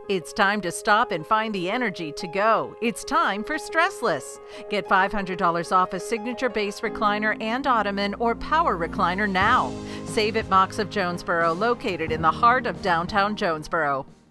It's time to stop and find the energy to go. It's time for Stressless. Get $500 off a signature base recliner and ottoman or power recliner now. Save at Mauks of Jonesboro, located in the heart of downtown Jonesboro.